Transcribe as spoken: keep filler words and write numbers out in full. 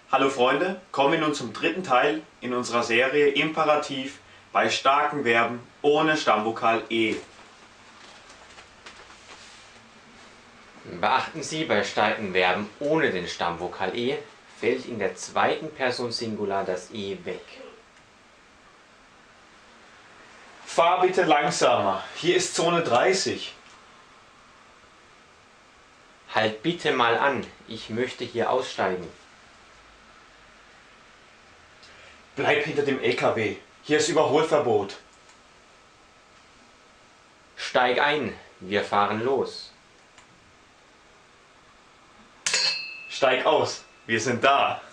Hallo Freunde, kommen wir nun zum dritten Teil in unserer Serie Imperativ bei starken Verben ohne Stammvokal E. Beachten Sie, bei starken Verben ohne den Stammvokal E fällt in der zweiten Person Singular das E weg. Fahr bitte langsamer, hier ist Zone dreißig. Halt bitte mal an, ich möchte hier aussteigen. Bleib hinter dem L K W, hier ist Überholverbot. Steig ein, wir fahren los. Steig aus, wir sind da.